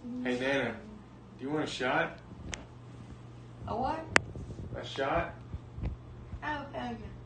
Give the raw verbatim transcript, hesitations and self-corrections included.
Hey, Nana, do you want a shot? A what? A shot? Oh, hell yeah.